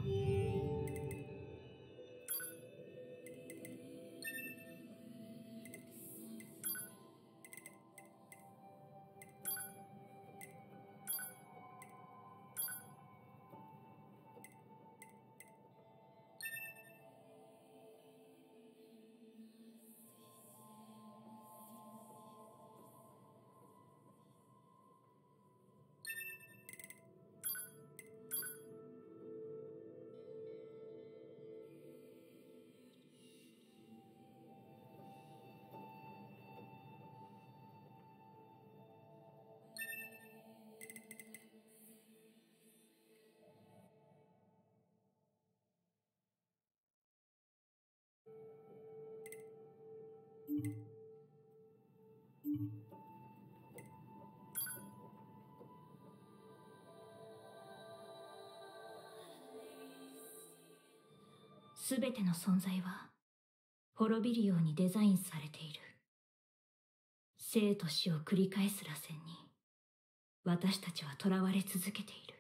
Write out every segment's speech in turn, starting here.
すべての存在は滅びるようにデザインされている。生と死を繰り返す螺旋に私たちは囚われ続けている。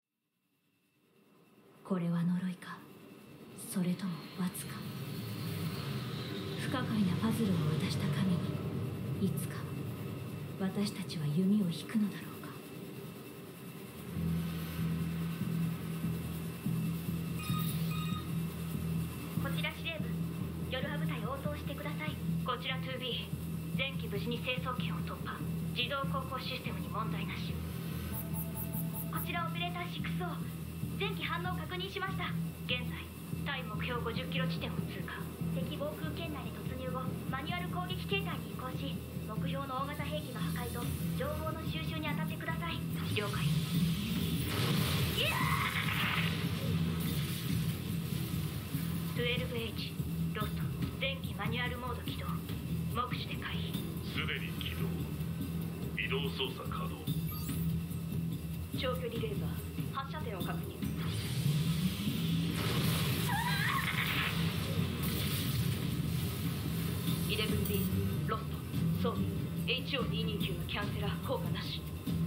これは呪いか、それとも罰か。不可解なパズルを渡した神にいつか私たちは弓を引くのだろうか。 こちら司令部、夜派部隊応答してください。こちら 2B、 前期無事に成層圏を突破。自動航行システムに問題なし。こちらオペレーター 6O、 前期反応確認しました。現在対目標50キロ地点を通過。敵防空圏内で突入後、マニュアル攻撃形態に移行し、目標の大型兵器の破壊と情報の収集に当たってください。了解。12H ロスト、前期マニュアルモード起動。目視で回避。 すでに起動。移動操作可能。 長距離レーザー発射点を確認。11B ロスト、装備 HO229 のキャンセラー効果なし。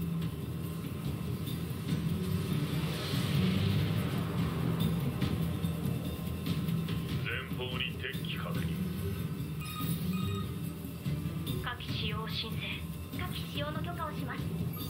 前方に敵機確認。 火器使用申請。火器使用の許可をします。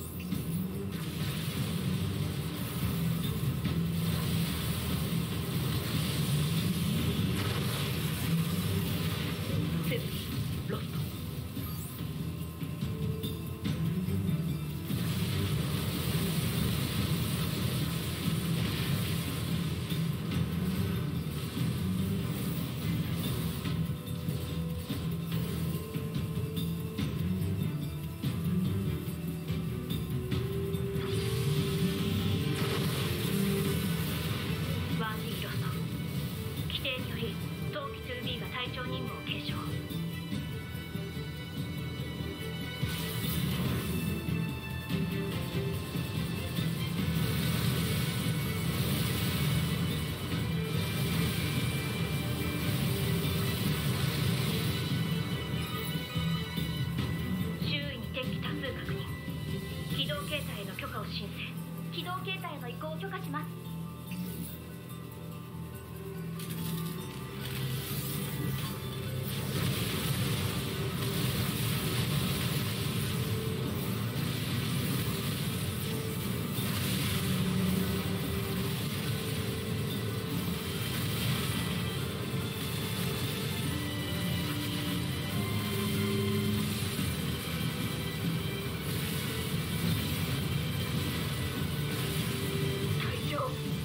セブンロスト。1D ロスト。規定により当機 2B が隊長任務を継承。周囲に敵機多数確認。機動形態への許可を申請。機動形態への移行を許可します。隊長。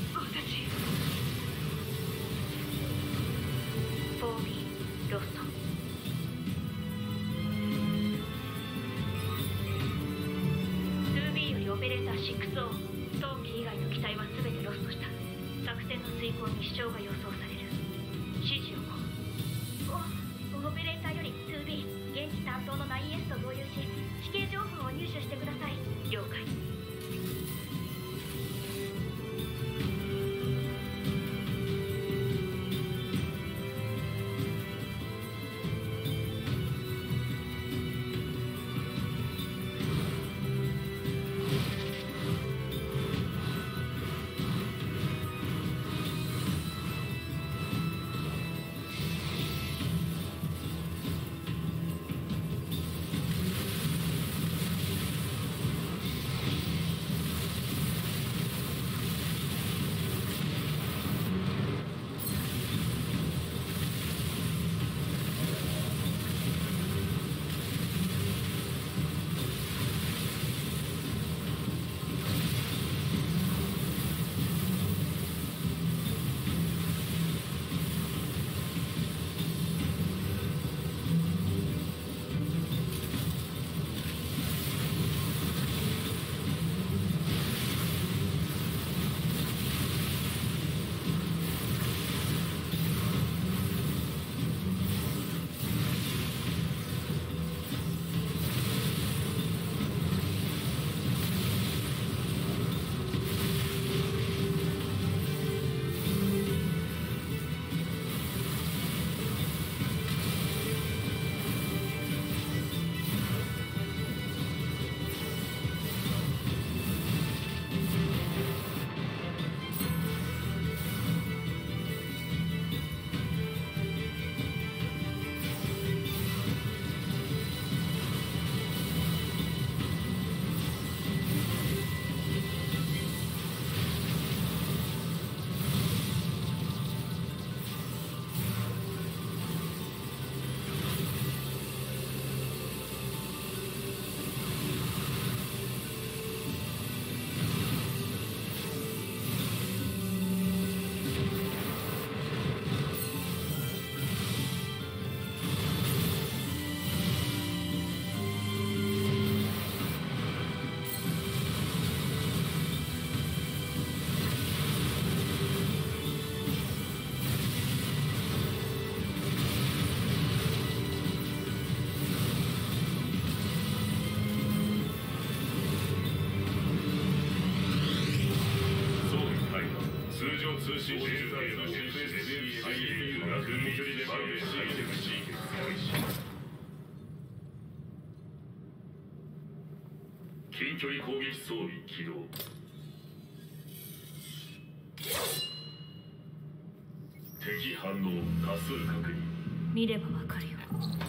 通信中継の FSCSA が軍距離でバレーハイテクシーケンス開始。近距離攻撃装備起動。敵反応多数確認。 見ればわかるよ。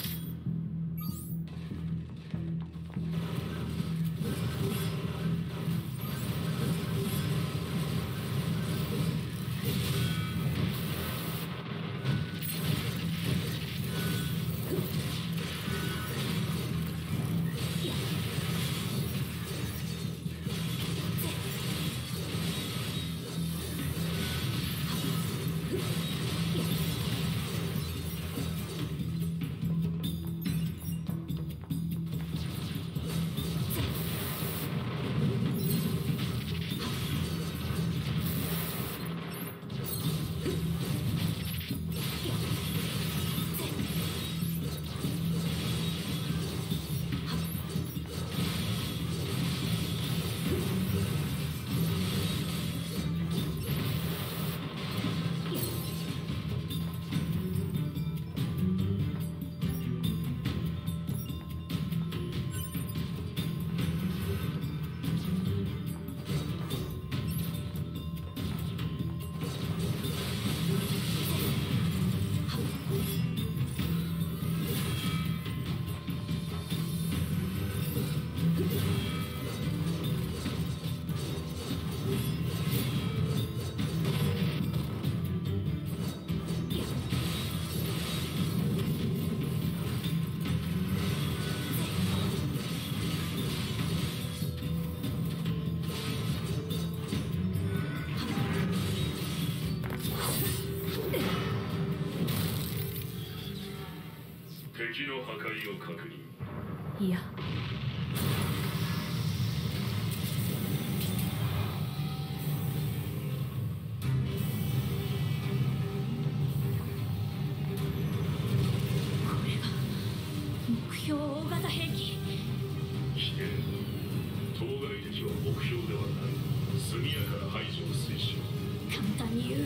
敵の破壊を確認。 いや、これが目標大型兵器。 危険。当該敵は目標ではない。速やかな排除を推進。 簡単に言う。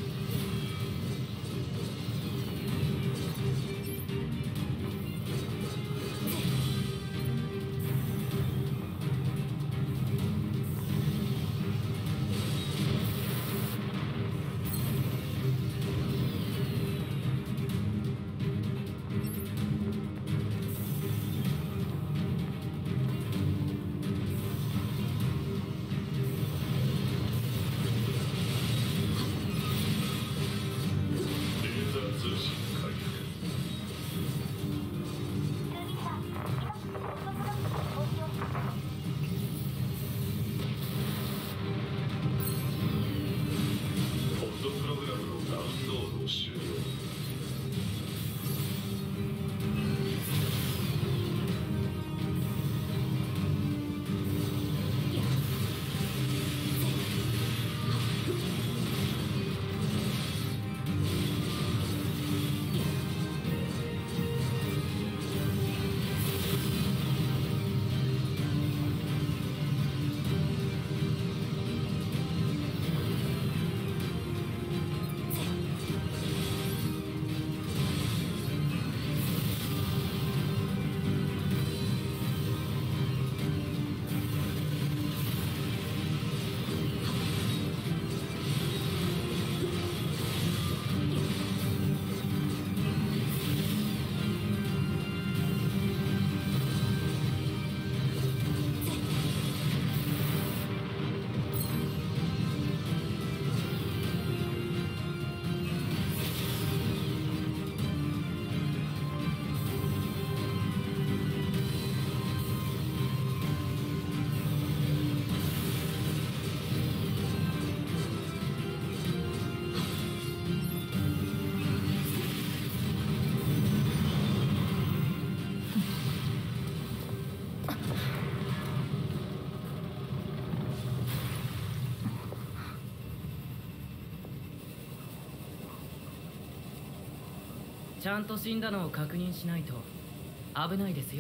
ちゃんと死んだのを確認しないと危ないです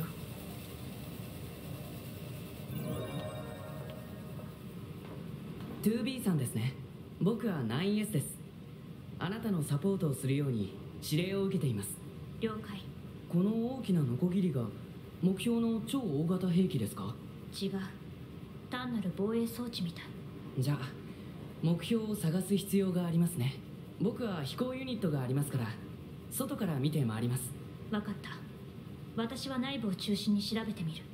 よ。2B さんですね。 僕は 9S です。あなたのサポートをするように指令を受けています。 了解。 この大きなノコギリが目標の超大型兵器ですか？ 違う。単なる防衛装置みたい。 じゃあ目標を探す必要がありますね。僕は飛行ユニットがありますから外から見て回ります。 分かった。私は内部を中心に調べてみる。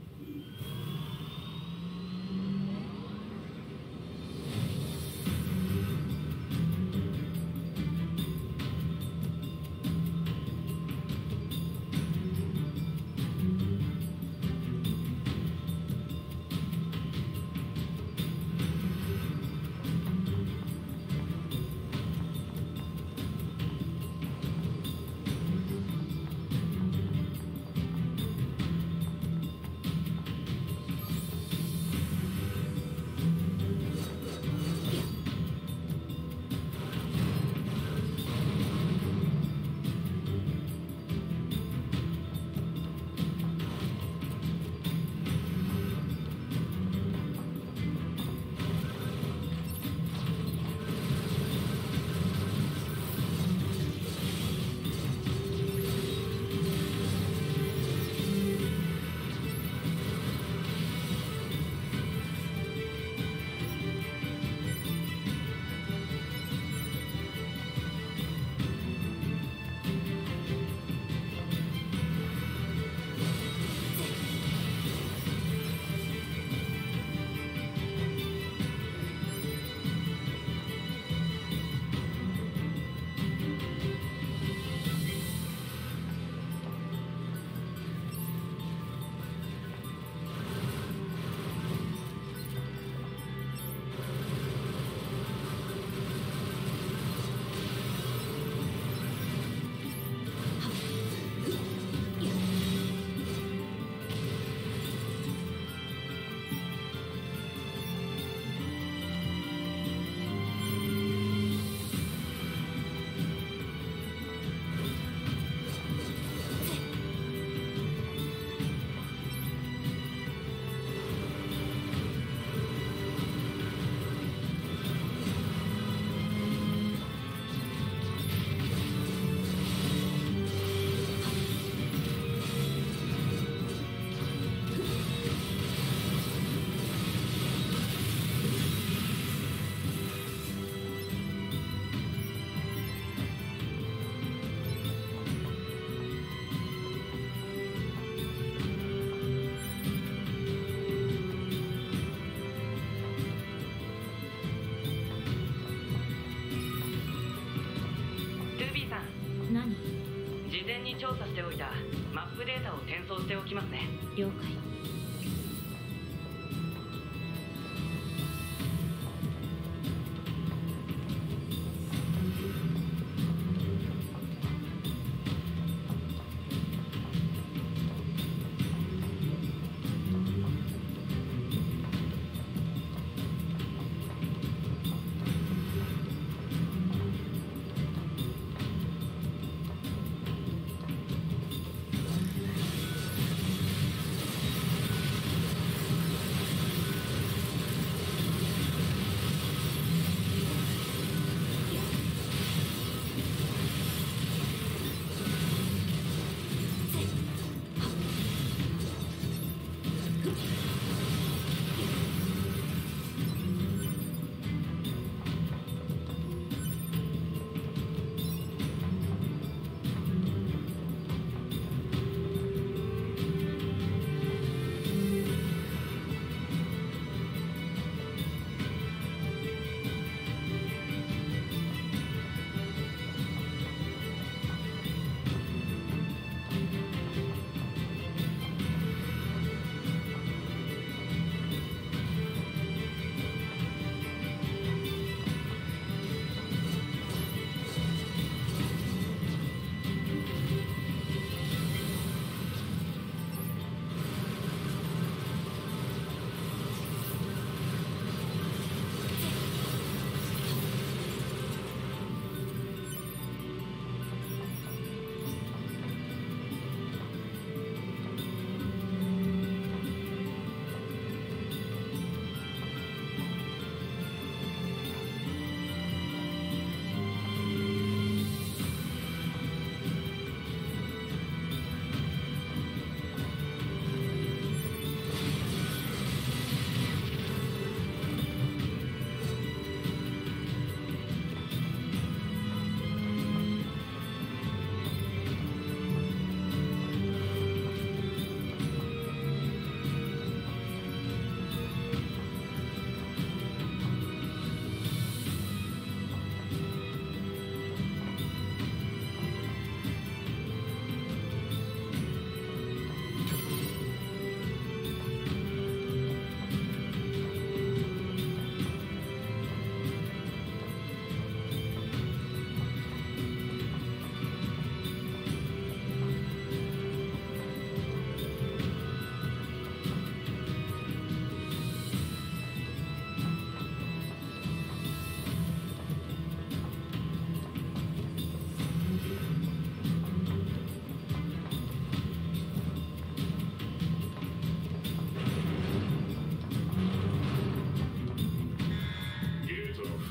何？ 事前に調査しておいたマップデータを転送しておきますね。 了解。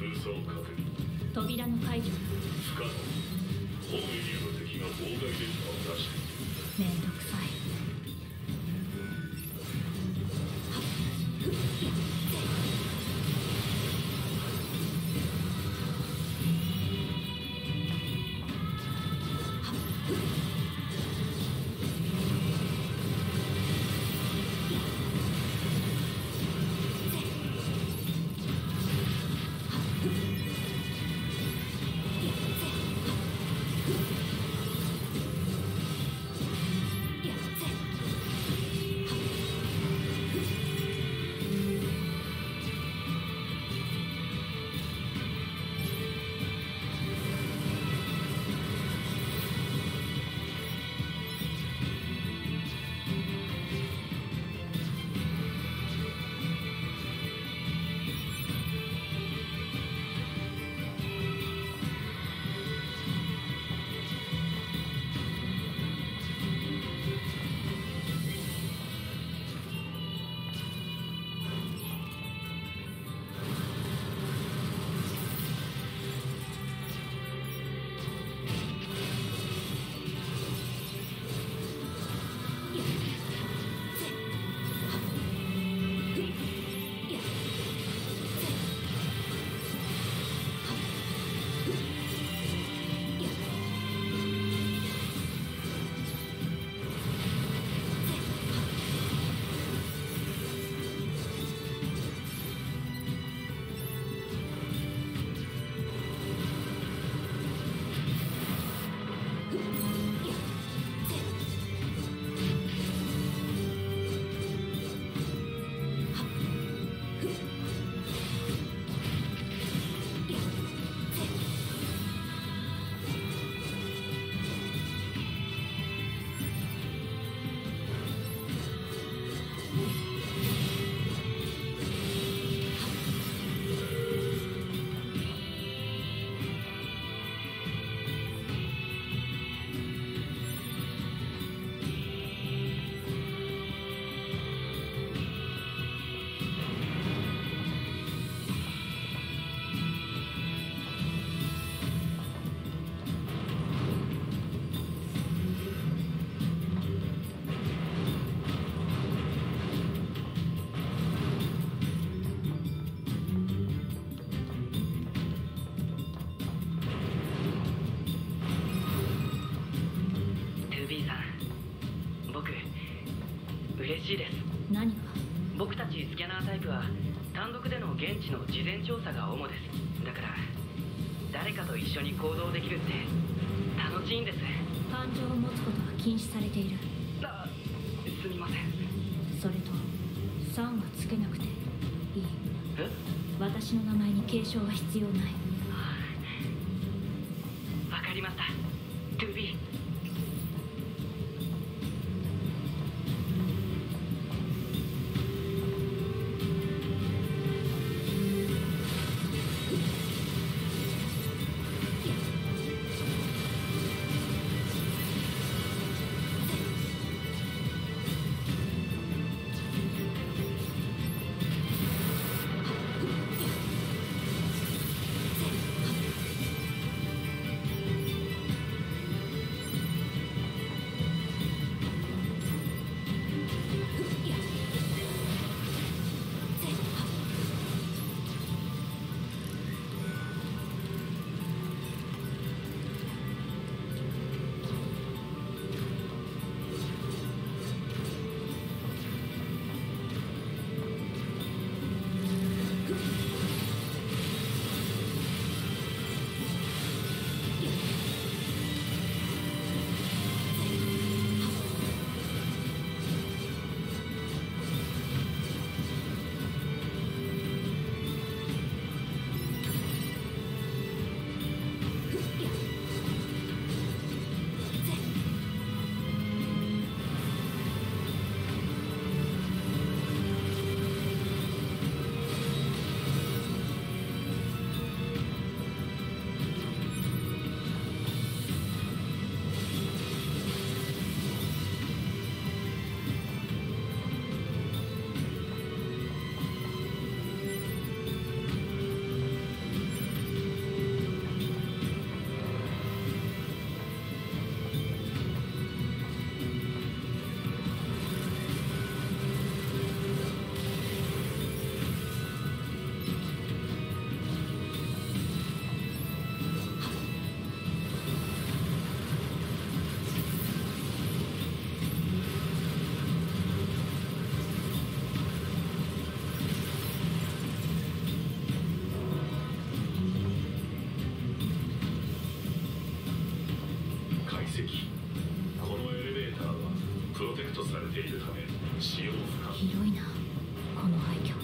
操確認。 扉の解除。 不可能。本エリアの敵が妨害電波を出している。 めんどくさい。 嬉しいです。 何が？ 僕たちスキャナータイプは単独での現地の事前調査が主です。だから誰かと一緒に行動できるって楽しいんです。 感情を持つことは禁止されている。 すみません。 それと3はつけなくていい。 え？ 私の名前に継承は必要ない。 わかりました。 2B。 ているため使用不可。 広いなこの廃墟。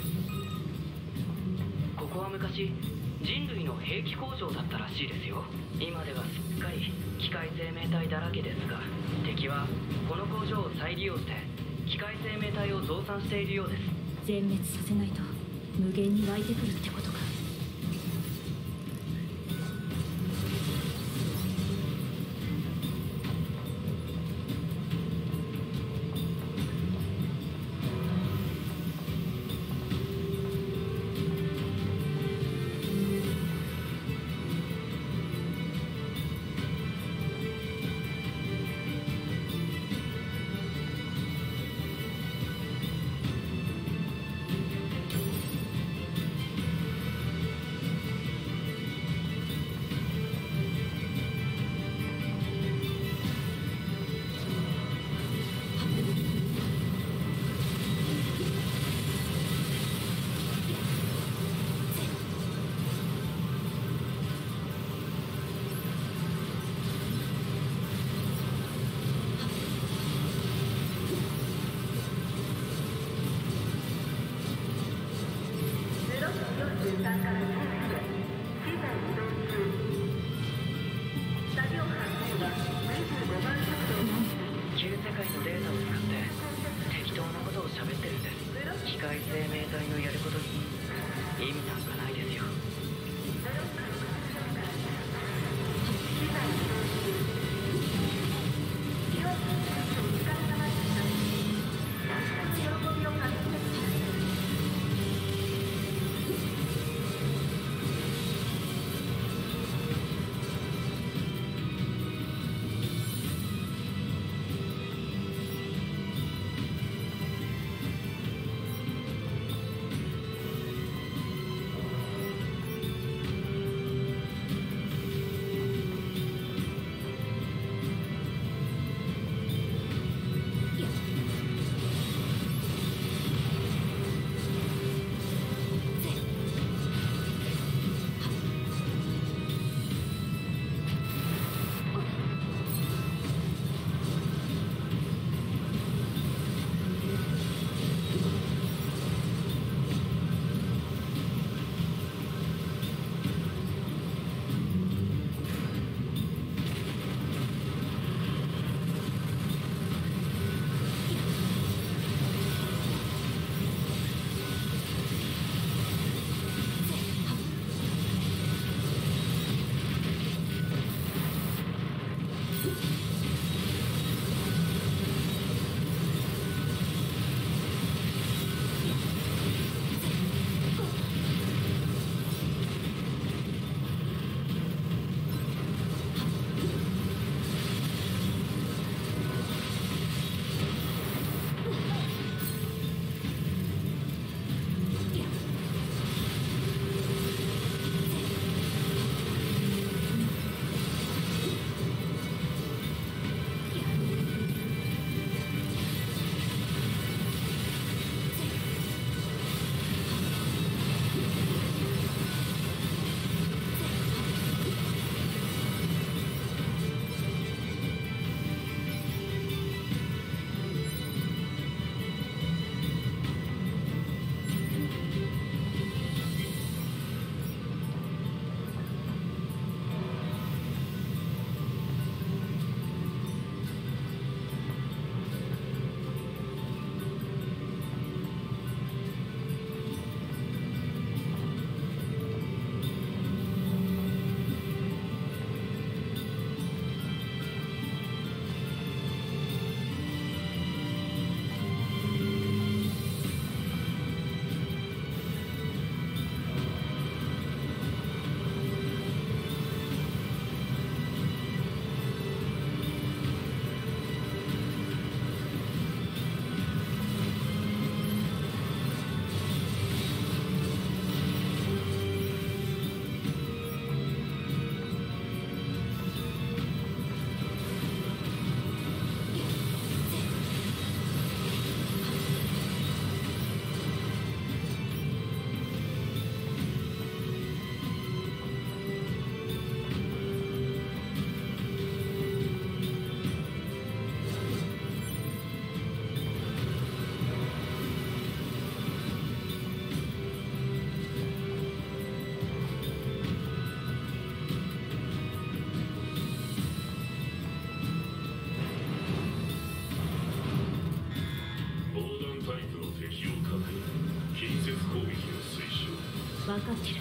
ここは昔人類の兵器工場だったらしいですよ。今ではすっかり機械生命体だらけですが、敵はこの工場を再利用して機械生命体を増産しているようです。 全滅させないと無限に湧いてくるってことか。 分かってる。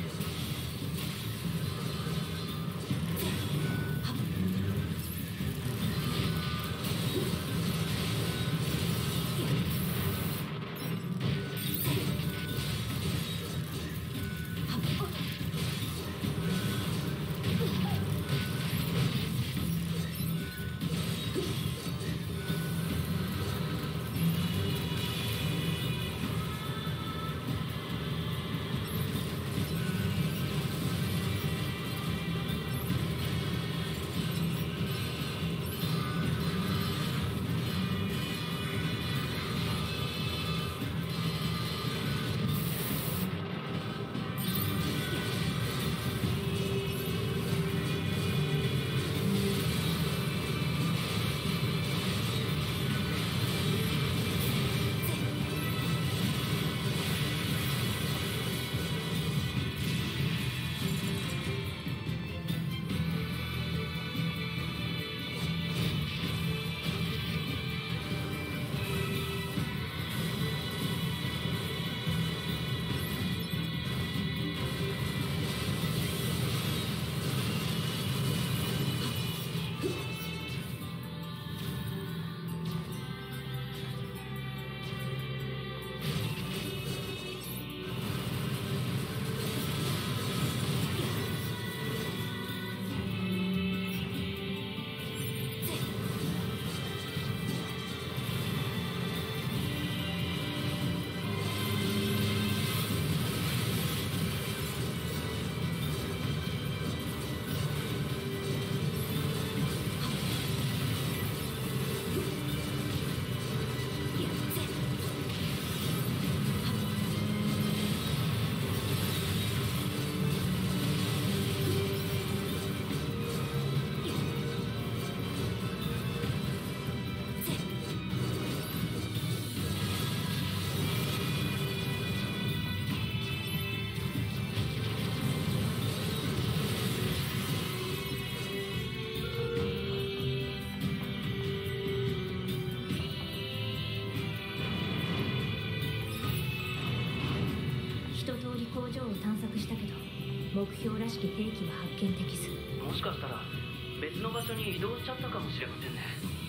工場を探索したけど目標らしき兵器は発見できず。 もしかしたら別の場所に移動しちゃったかもしれませんね。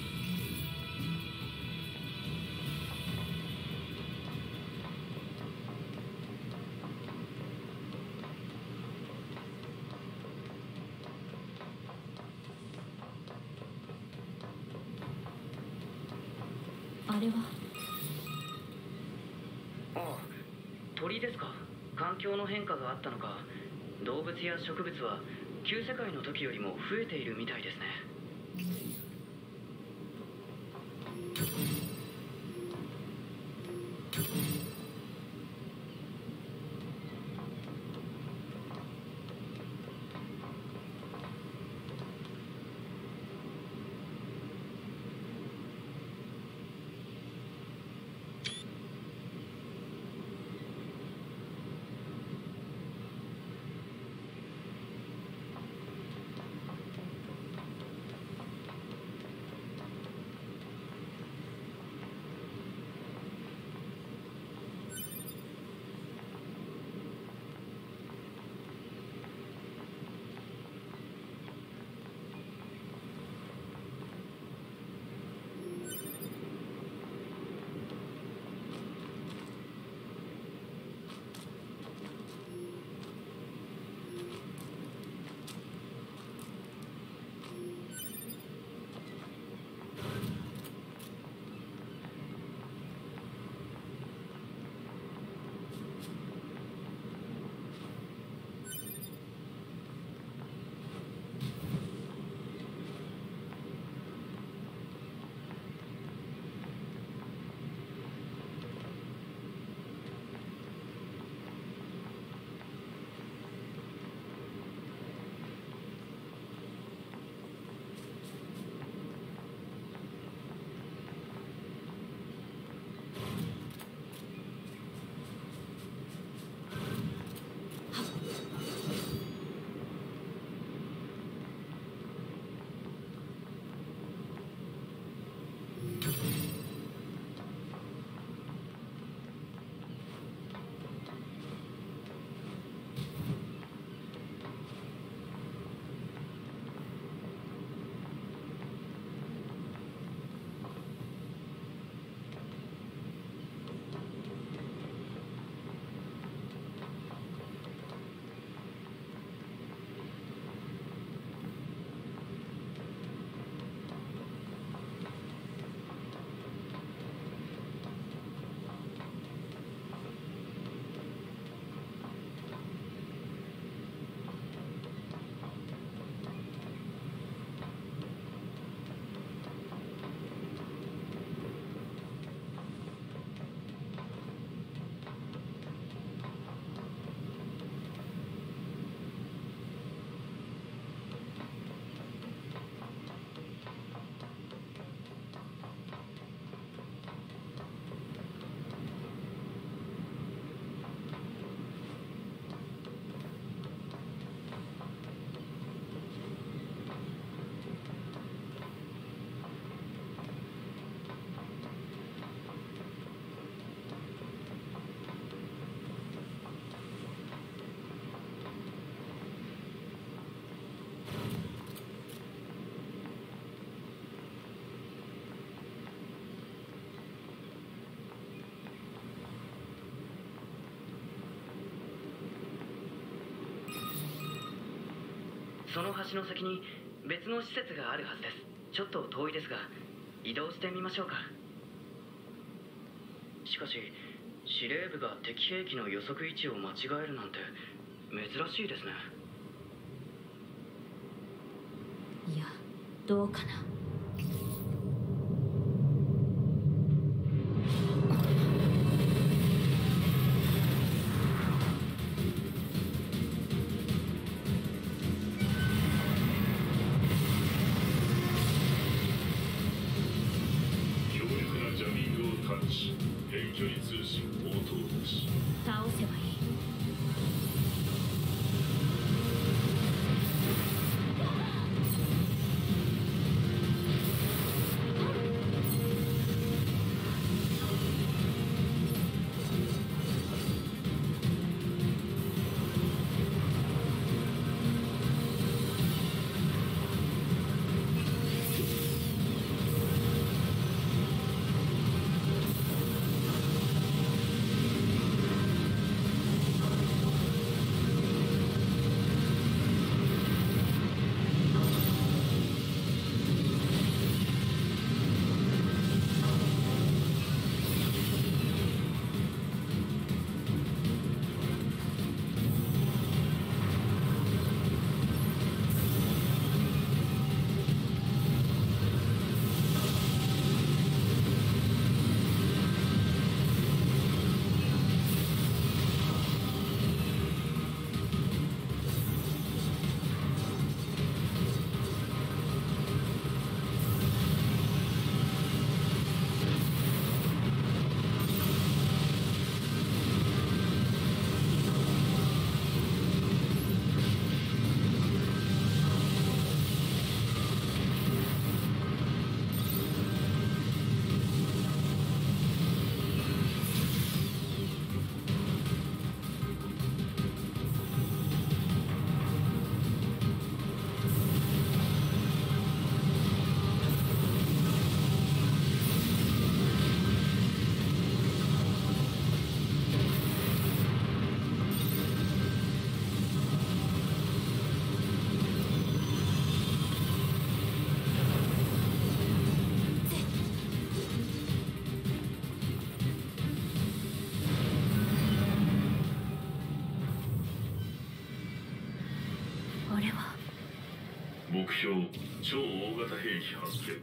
あれはああ、鳥ですか。環境の変化があったのか、動物や植物は旧世界の時よりも増えているみたいですね。 その橋の先に別の施設があるはずです。ちょっと遠いですが移動してみましょうか。しかし司令部が敵兵器の予測位置を間違えるなんて珍しいですね。 いや、どうかな。 強力なジャミングを探知。遠距離通信応答なし。 倒せばいい。あれは目標超大型兵器発見。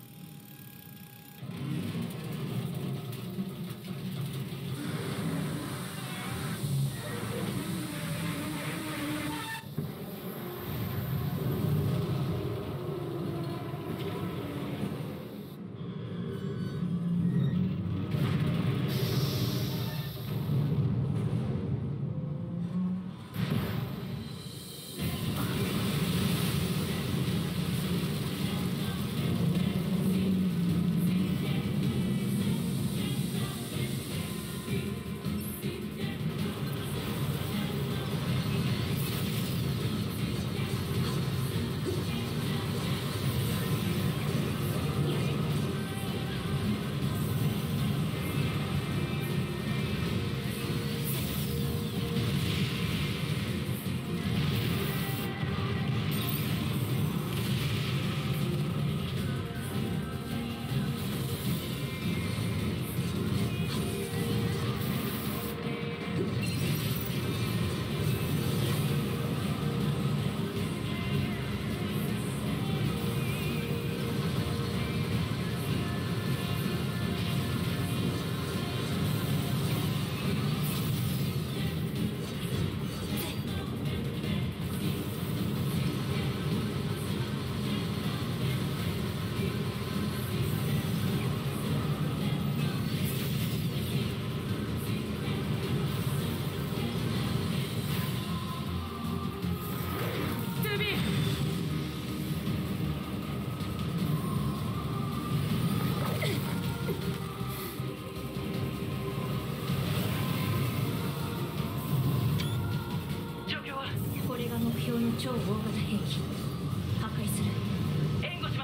超大型兵器破壊する。 援護します。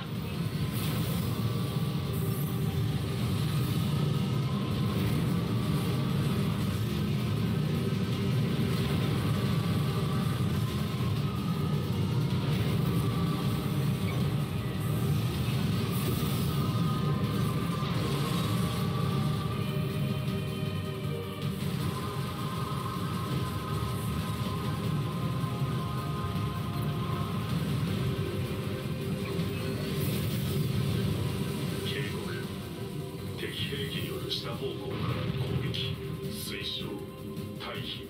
下方向からの攻撃推奨退避。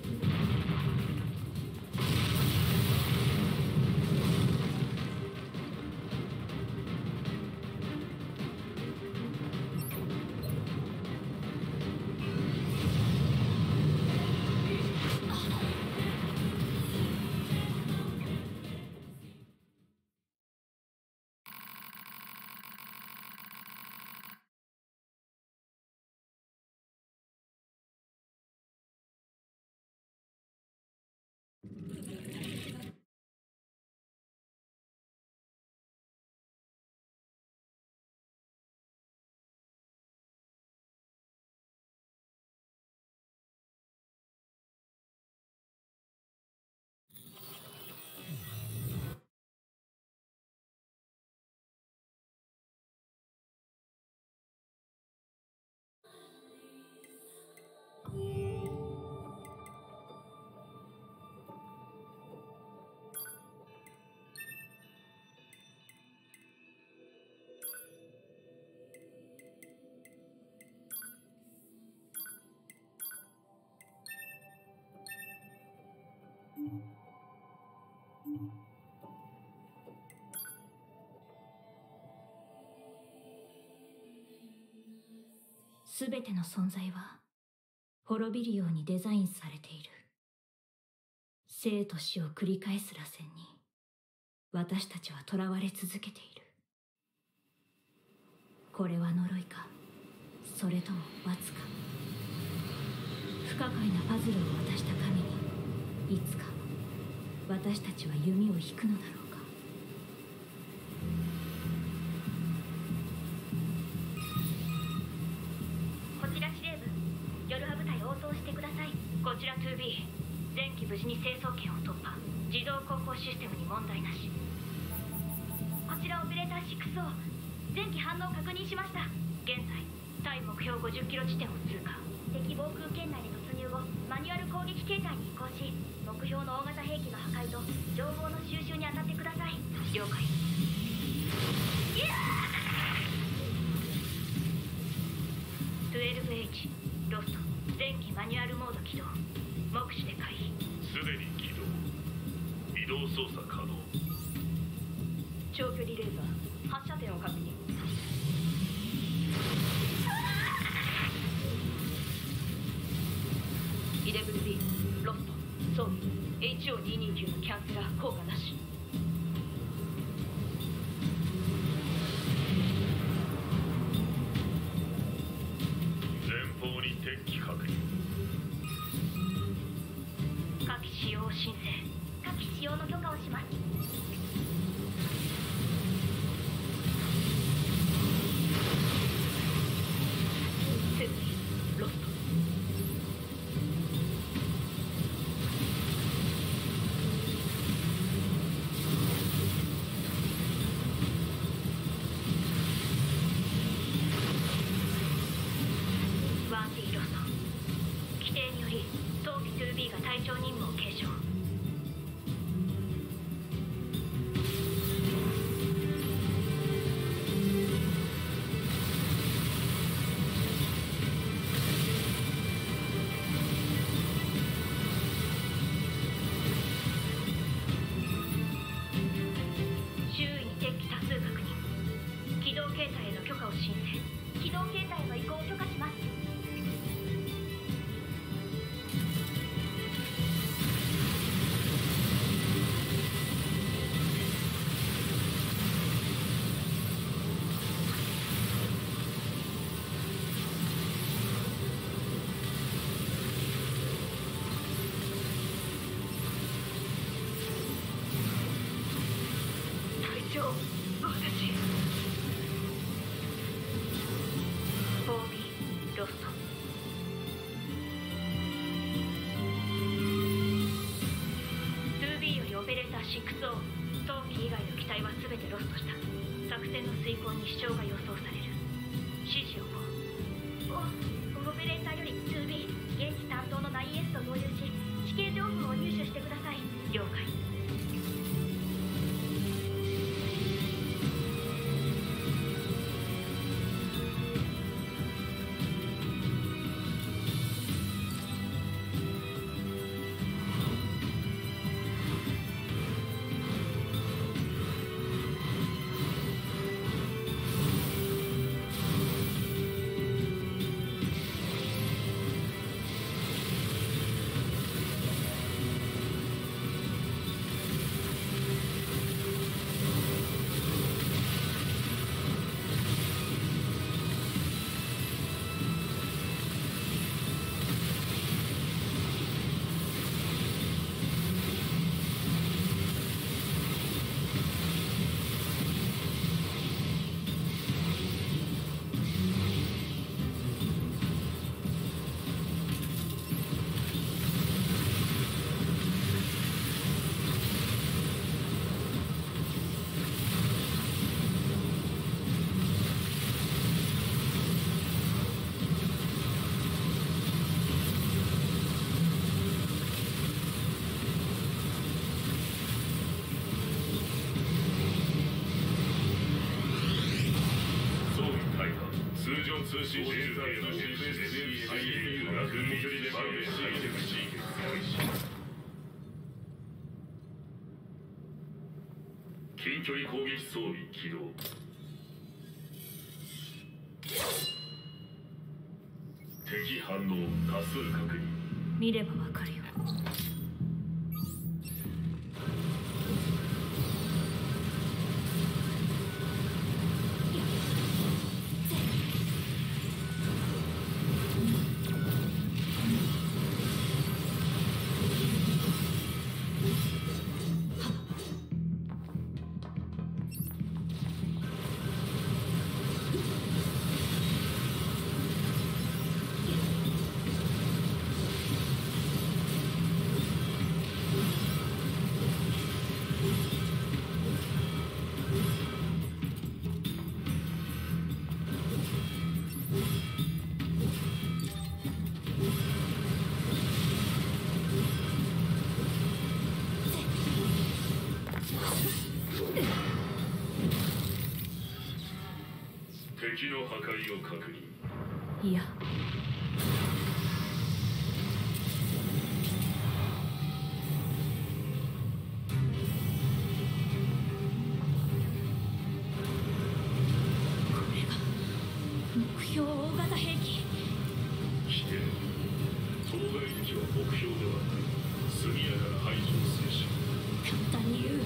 すべての存在は滅びるようにデザインされている。生と死を繰り返す螺旋に私たちは囚われ続けている。これは呪いか、それとも罰か。不可解なパズルを渡した神にいつか私たちは弓を引くのだろうか。 こちら司令部、ヨルハ部隊応答してください。こちら 2B、 前期無事に成層圏を突破。自動航行システムに問題なし。こちらオペレーター6を前期反応確認しました。現在対目標50キロ地点を通過。敵防空圏内で突入後、マニュアル攻撃形態に移行し、目標の大型兵器の破壊と情報の収集に当たってください。了解。12H ロスト、前期マニュアルモード起動。目視で回避。 すでに起動。移動操作可能。 長距離レーザー発射点を確認。11B ロスト、装備 HO229 のキャンセラー効果なし。 前方に敵機確認。 火器使用申請。火器使用の許可をします。設備ロスト。1D ロスト。規定により装備 2B が隊長任務を継承。周囲に敵機多数確認。機動形態への許可を申請。機動形態への移行を許可します。隊長、私。4B ロスト。2B よりオペレーター6を装備以外の機体は全てロストした。作戦の遂行に支障が予想される。指示をオペレーターより 2B 現地担当の 9S と合流し、地形情報を入手してください。了解。 通信システムへの接続最優な軍距離でバルハイテク地域開始。近距離攻撃装備起動。敵反応多数確認。 見ればわかるよ。 敵の破壊を確認。 いや、これが目標大型兵器。 否定。当該敵は目標ではない。速やかな排除を制し。 簡単に言う。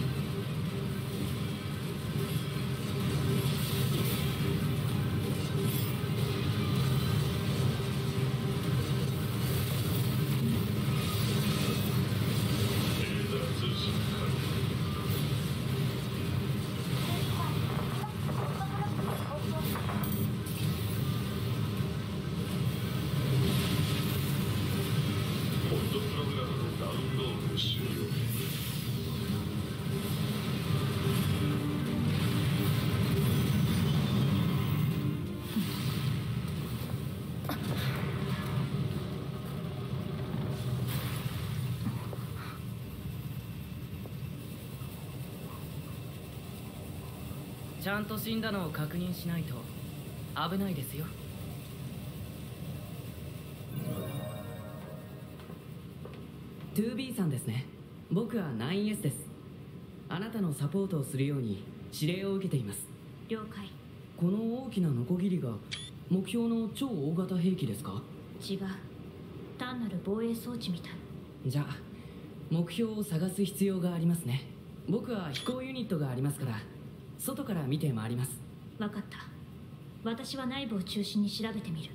ちゃんと死んだのを確認しないと危ないですよ。2B さんですね。僕は 9S です。あなたのサポートをするように指令を受けています。 了解。 この大きなノコギリが目標の超大型兵器ですか？ 違う。単なる防衛装置みたい。 じゃあ目標を探す必要がありますね。僕は飛行ユニットがありますから外から見て回ります。 分かった。私は内部を中心に調べてみる。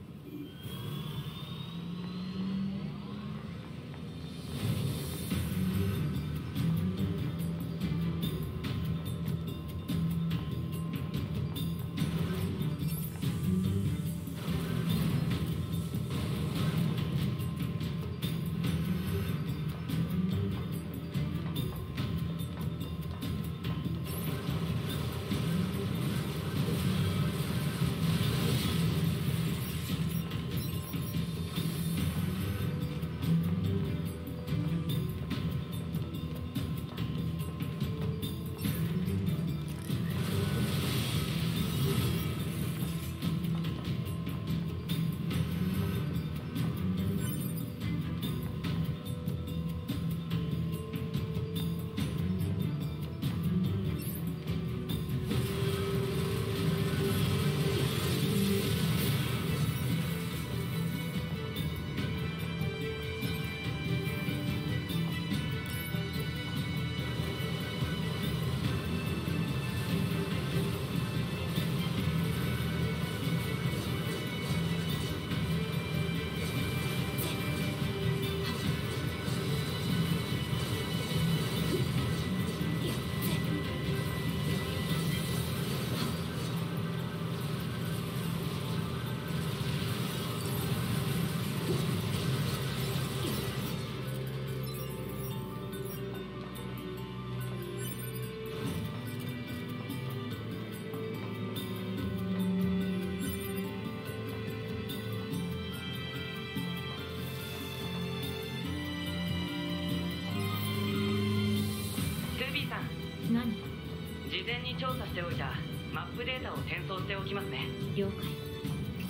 何？ 事前に調査しておいたマップデータを転送しておきますね。 了解。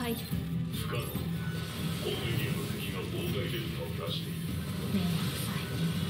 解除。 不可能。コンベニアの敵が妨害データを出している。 面倒くさい。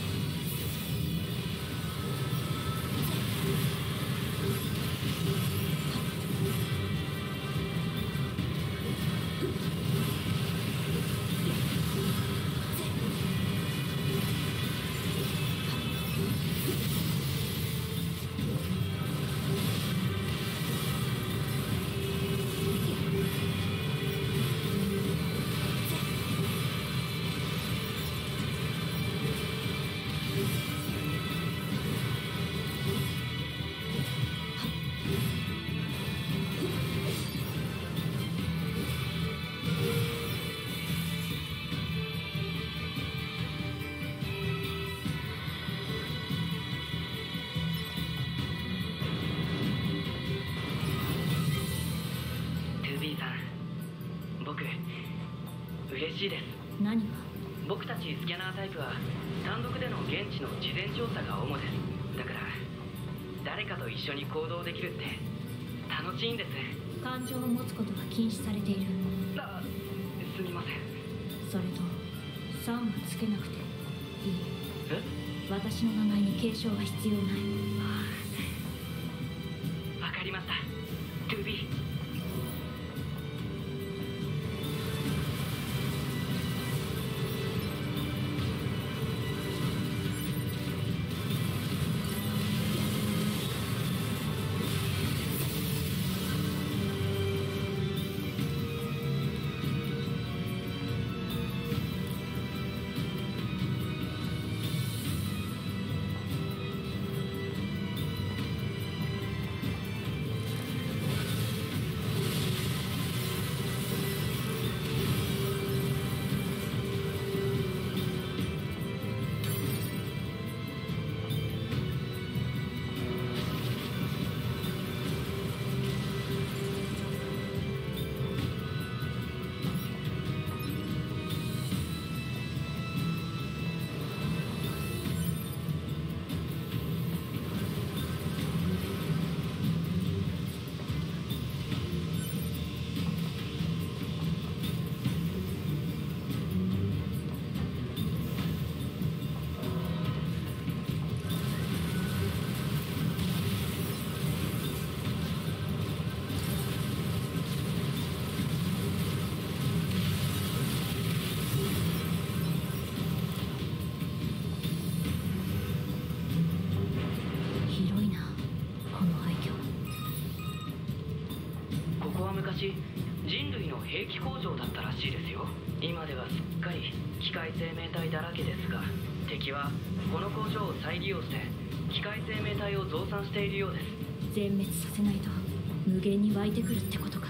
嬉しいです。 何が？ 僕たちスキャナータイプは単独での現地の事前調査が主です。だから誰かと一緒に行動できるって楽しいんです。 感情を持つことが禁止されている。 すみません。 それと3はつけなくていい。 え？ 私の名前に継承は必要ない。 わかりました。 2B。人類の兵器工場だったらしいですよ。今ではすっかり機械生命体だらけですが、敵はこの工場を再利用して機械生命体を増産しているようです。 全滅させないと無限に湧いてくるってことか。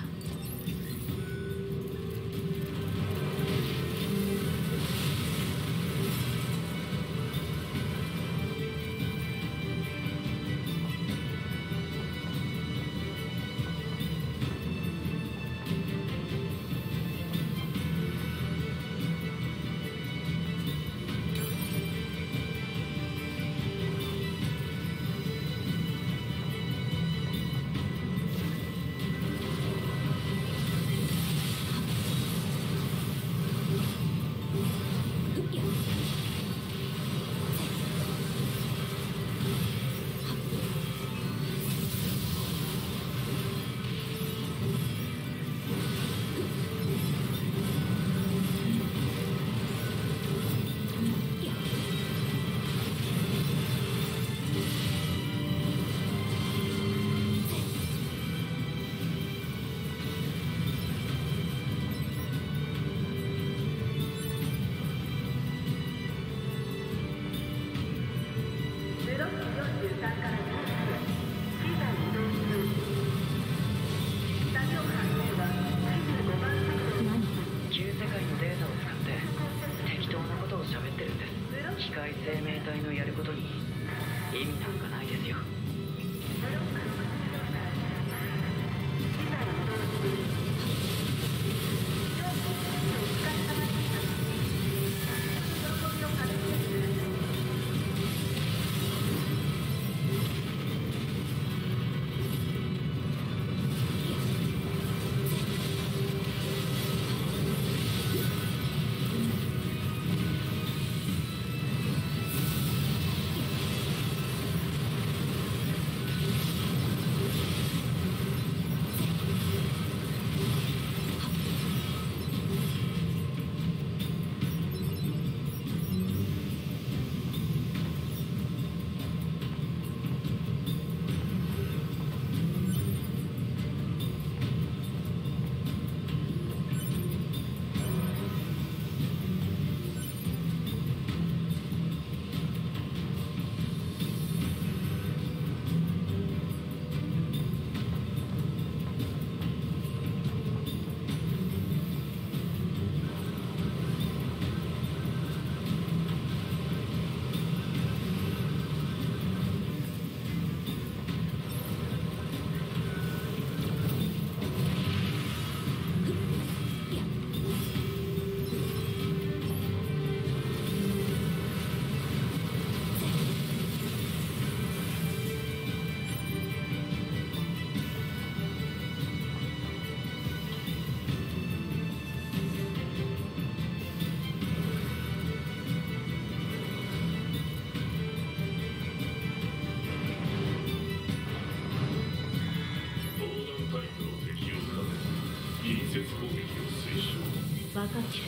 分かってる。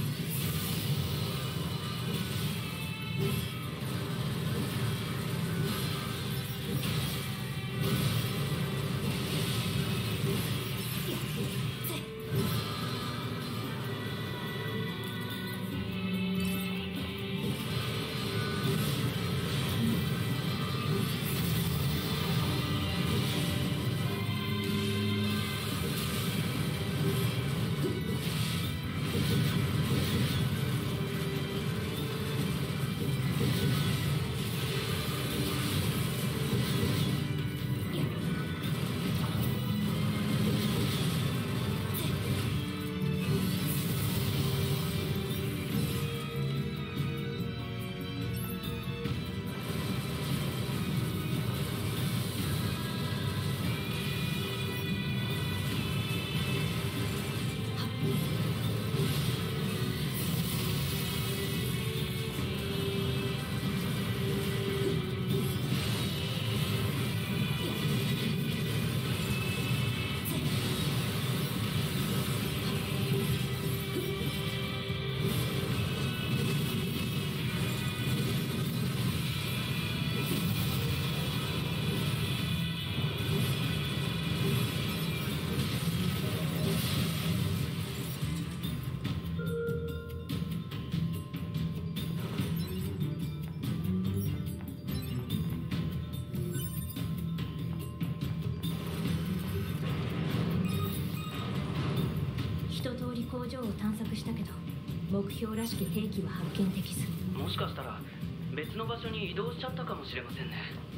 一通り工場を探索したけど目標らしき兵器は発見できず。 もしかしたら別の場所に移動しちゃったかもしれませんね。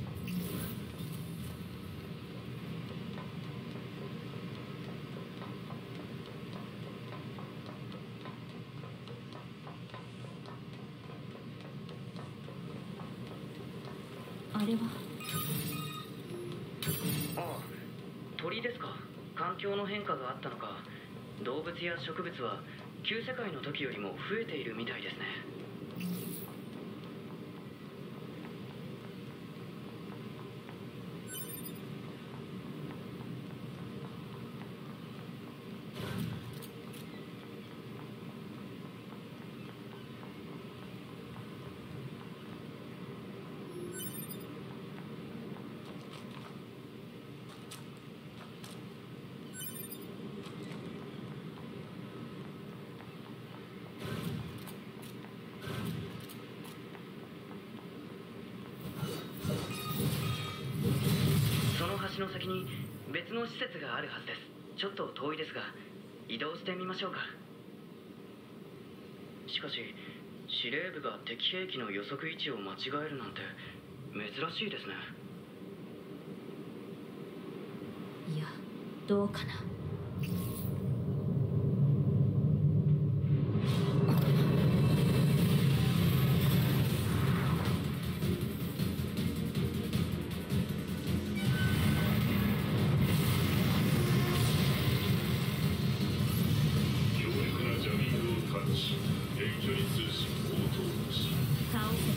あれはああ、鳥ですか。環境の変化があったのか、動物や植物は旧世界の時よりも増えているみたいですね。その橋の先に別の施設があるはずです。ちょっと遠いですが移動してみましょうか。しかし司令部が敵兵器の予測位置を間違えるなんて珍しいですね。 いや、どうかな。 強力なジャミングを探知。遠距離通信応答なし。 倒せばいい。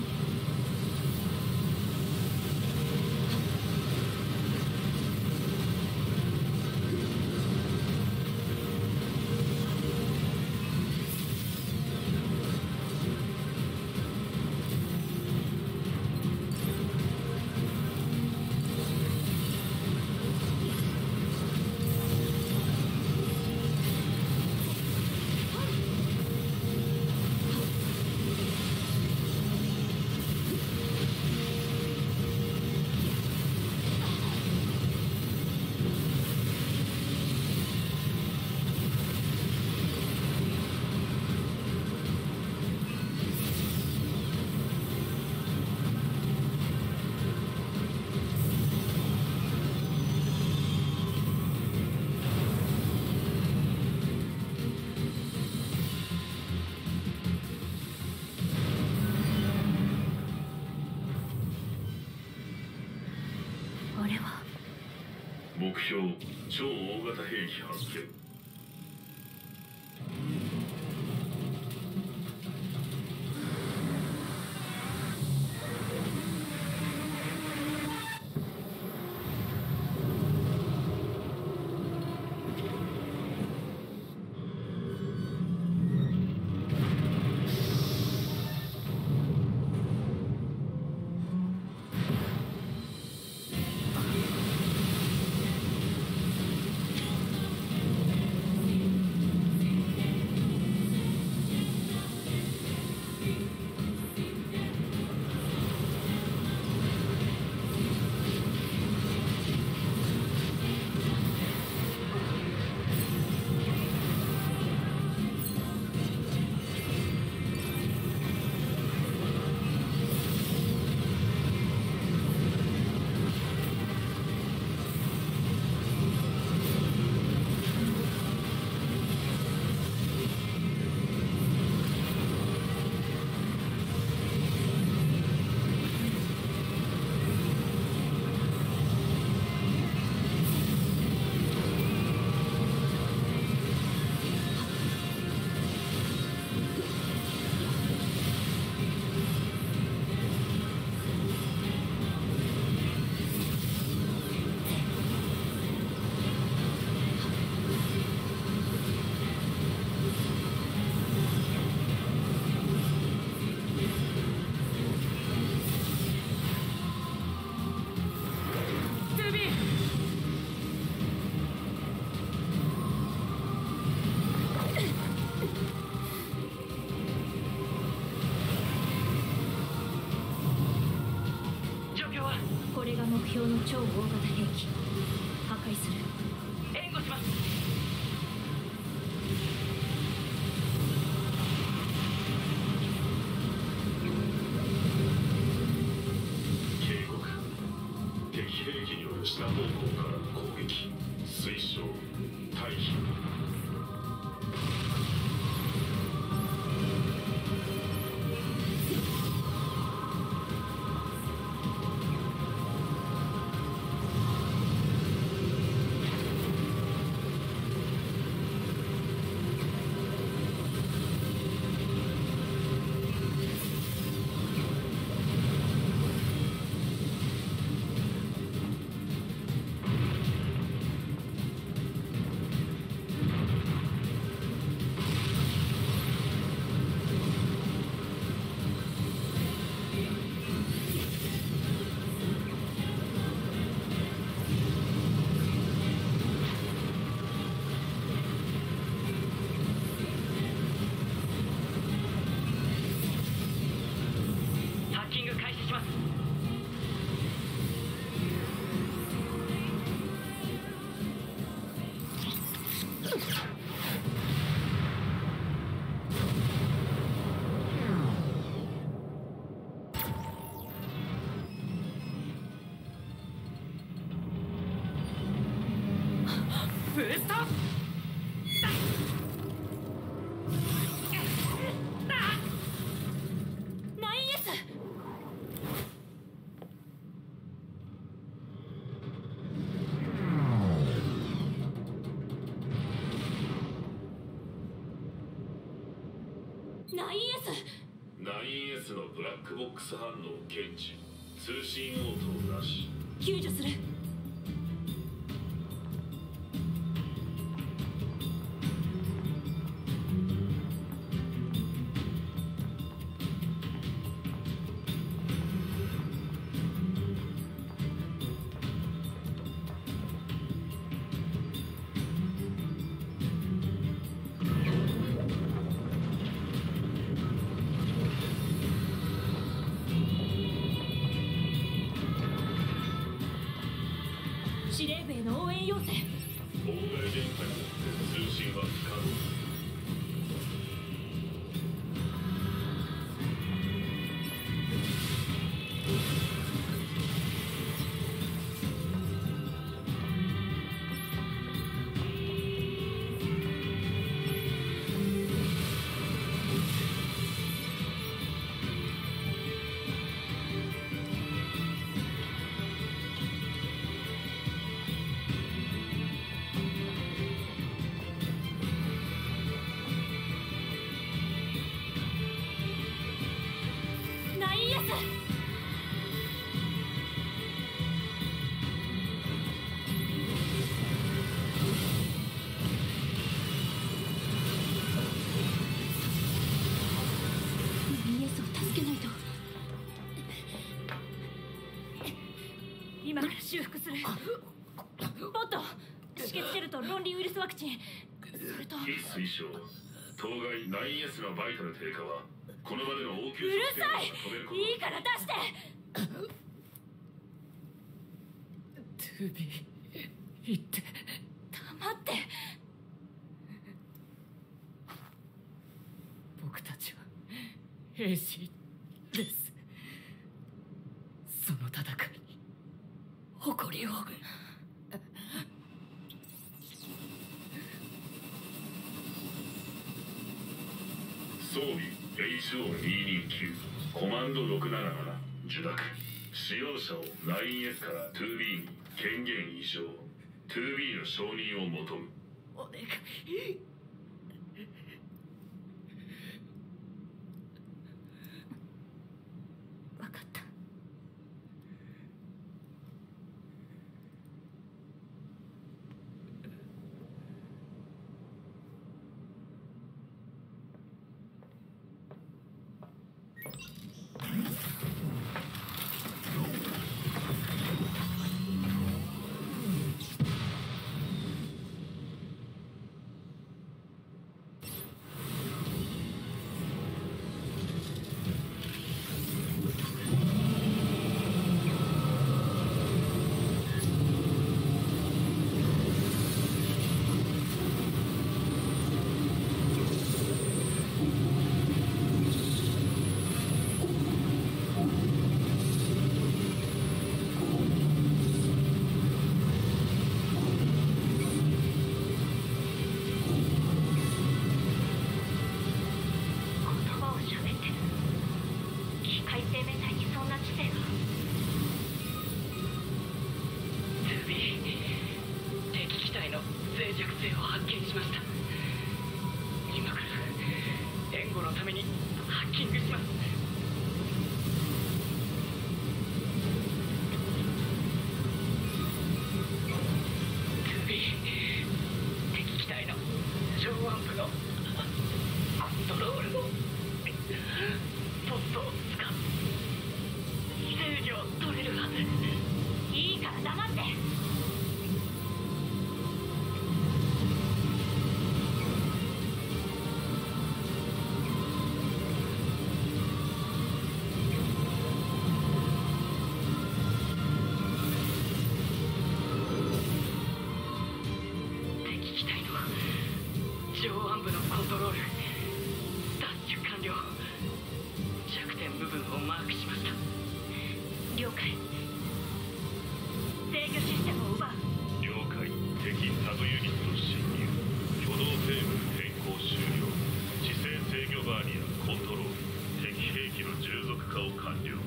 あれは目標超大型兵器発見。 超大型兵器破壊する。 援護します。 警告。敵兵器による下方向からの攻撃。推奨退避。 ブースト。 9S のブラックボックス反応検知。通信応答なし。 救助する。司令部への応援要請。 妨害電波によって通信は不可能。 今から修復する。もっと止血ジェルと論理ウイルスワクチン、それと非推奨。当該 9S のバイタル低下はこの場での応急うるさい。いいから出して。 トゥービー言って。 黙って。 僕たちは兵士です。その戦いに誇りを。 装備 HO229 コマンド677受諾。使用者を 9S から 2B に権限移譲。 2B の承認を求む。 お願い。 分かった。 弱性を発見しました。今から援護のためにハッキングします。敵機体の上腕部のコントロールのポストを使って制御取れるはず。 いいから黙って。 上腕部のコントロールダッシュ完了。弱点部分をマークしました。 了解。制御システムを奪う。 了解。敵サブユニット侵入。挙動テーブル変更終了。姿勢制御バーニアコントロール。敵兵器の従属化を完了。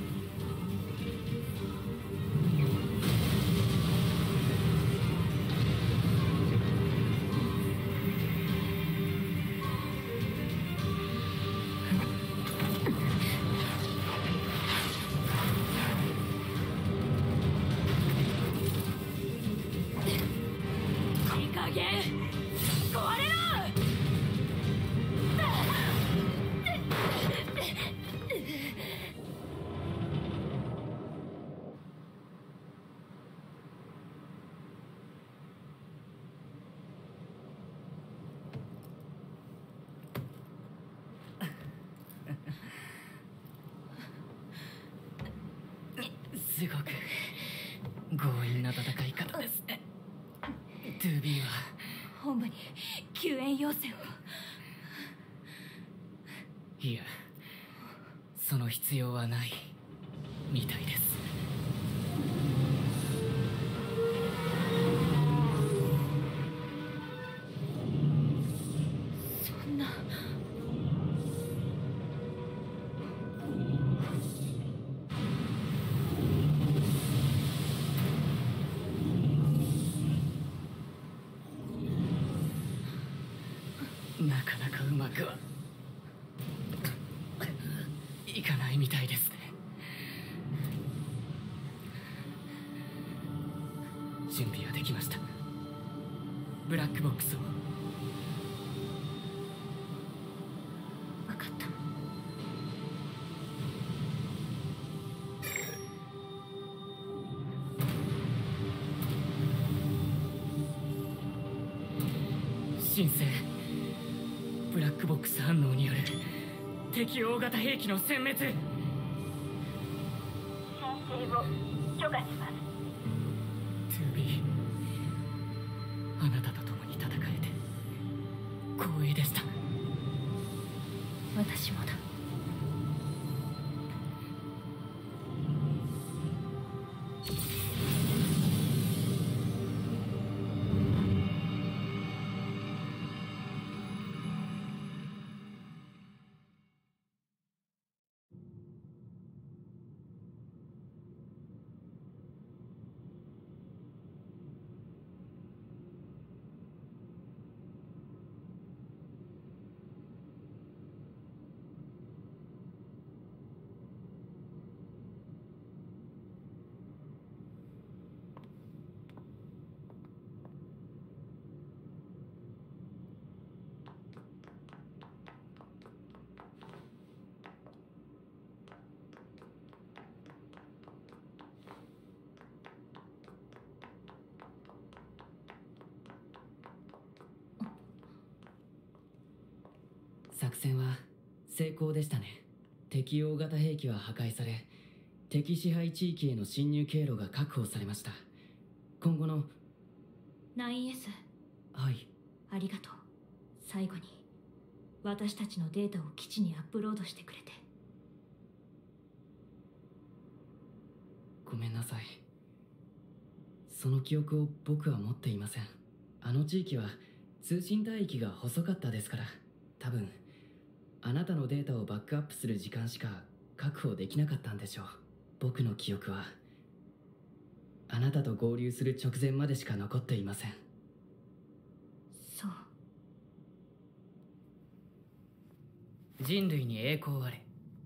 すごく強引な戦い方ですね。 2B は本部に救援要請を。 いや、その必要はないみたいです。 そんな。 なかなかうまくはいかないみたいですね。準備はできました。ブラックボックスを。 分かった。 申請。ブラックボックス反応による敵大型兵器の殲滅。 申請を許可します。 2B、 あなたと共に戦えて光栄でした。 私もだ。 作戦は成功でしたね。敵大型兵器は破壊され、敵支配地域への侵入経路が確保されました。今後の。 9S。 はい。 ありがとう。最後に私たちのデータを基地にアップロードしてくれて。 ごめんなさい。その記憶を僕は持っていません。あの地域は通信帯域が細かったですから、多分あなたのデータをバックアップする時間しか確保できなかったんでしょう。僕の記憶はあなたと合流する直前までしか残っていません。 人類に栄光あれ。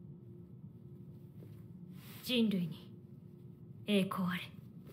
人類に栄光あれ。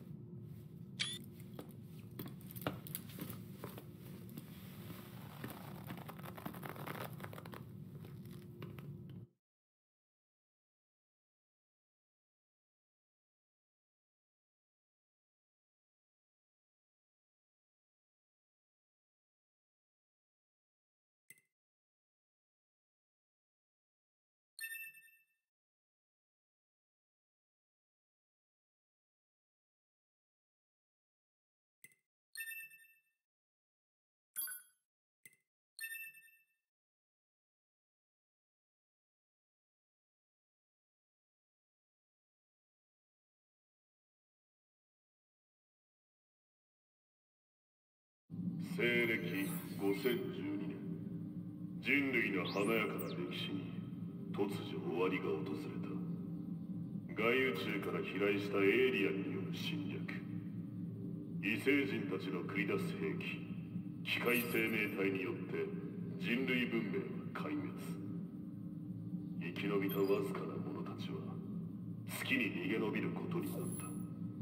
西暦5012年、人類の華やかな歴史に突如終わりが訪れた。外宇宙から飛来したエイリアンによる侵略、異星人たちの繰り出す兵器、機械生命体によって人類文明は壊滅。生き延びたわずかな者たちは月に逃げ延びることになった。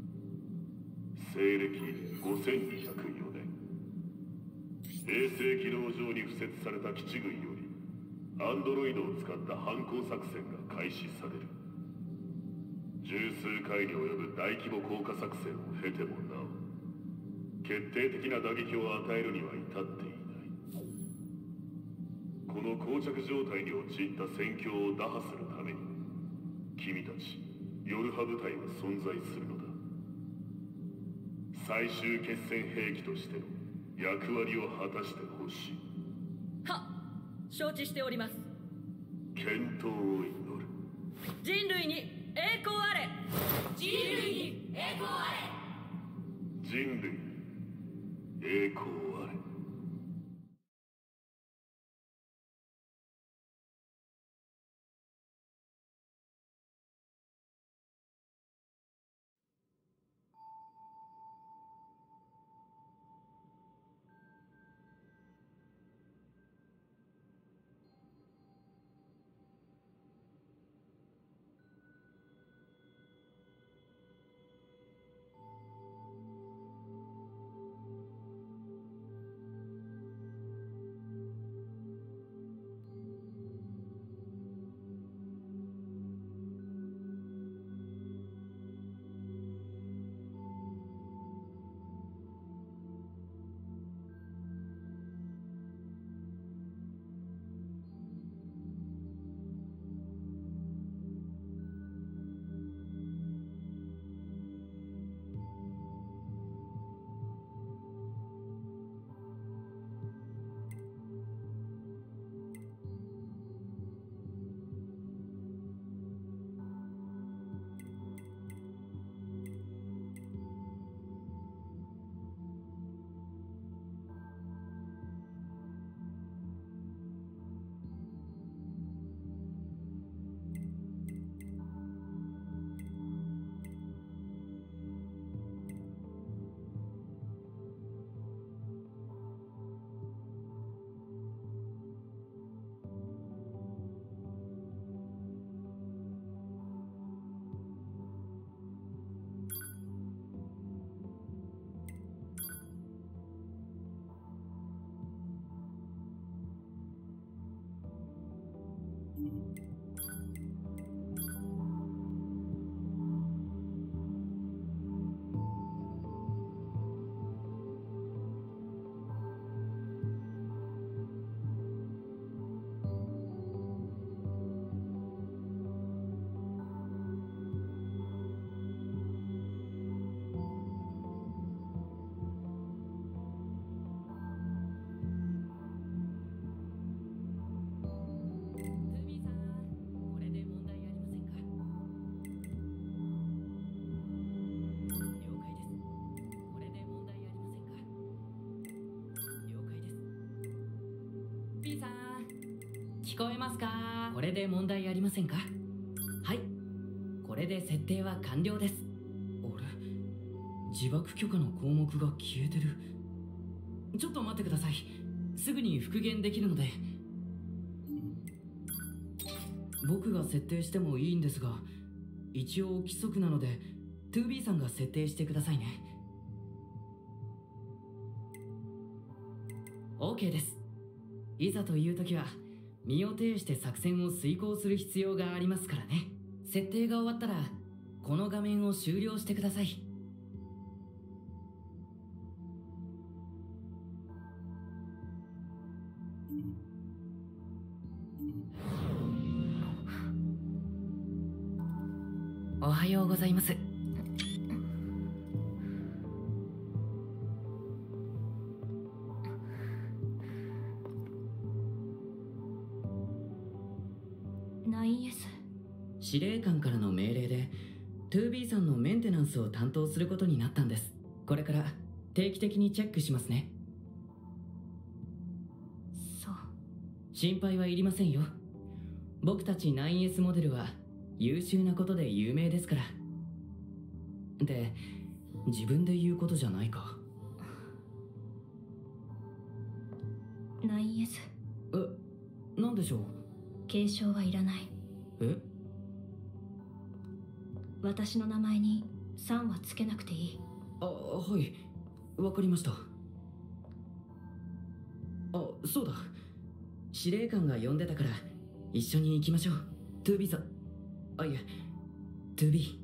西暦5204年、衛星軌道上に敷設された基地群よりアンドロイドを使った反攻作戦が開始される。十数回に及ぶ大規模降下作戦を経てもなお決定的な打撃を与えるには至っていない。この膠着状態に陥った戦況を打破するために君たちヨルハ部隊は存在するのだ。最終決戦兵器としての役割を果たしてほしい。 はっ、承知しております。 健闘を祈る。 人類に栄光あれ。 人類に栄光あれ。 人類に栄光あれ。 P さん、聞こえますか？これで問題ありませんか？はい、これで設定は完了です。あれ、自爆許可の項目が消えてる。ちょっと待ってください。すぐに復元できるので。 僕が設定してもいいんですが、一応規則なので 2B さんが設定してくださいね。 OK です。いざという時は身を挺して作戦を遂行する必要がありますからね。設定が終わったらこの画面を終了してください。おはようございます。 9S。 司令官からの命令で 2B さんのメンテナンスを担当することになったんです。これから定期的にチェックしますね。 そう。 心配はいりませんよ。僕たち 9S モデルは優秀なことで有名ですから。で、自分で言うことじゃないか。 9S。 なんでしょう。 継承はいらない。 え？ 私の名前に3はつけなくていい。 はい、わかりました。そうだ、司令官が呼んでたから一緒に行きましょう。 2B さん、いえ 2B。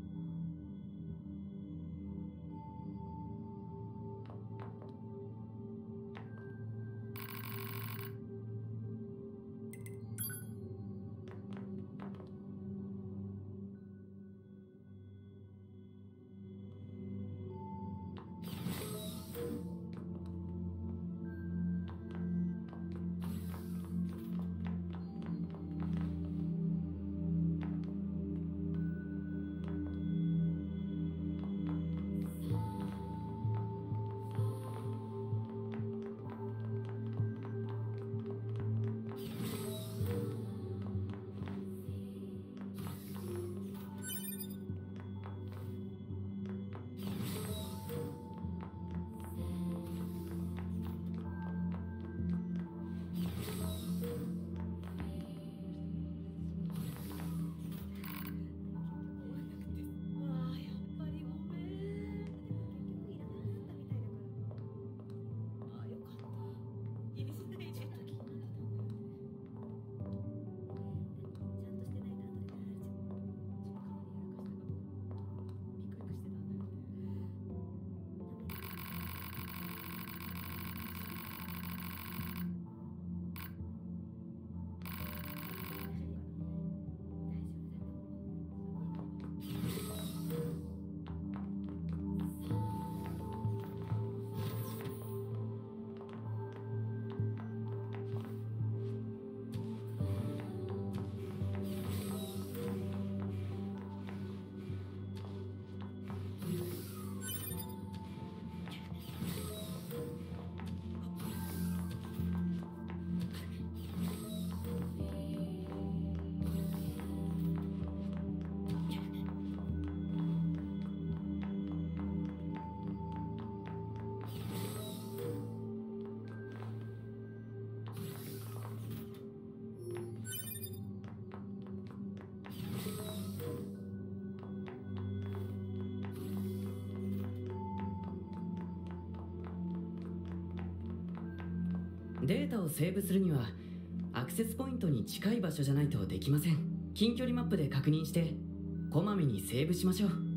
データをセーブするにはアクセスポイントに近い場所じゃないとできません。近距離マップで確認してこまめにセーブしましょう。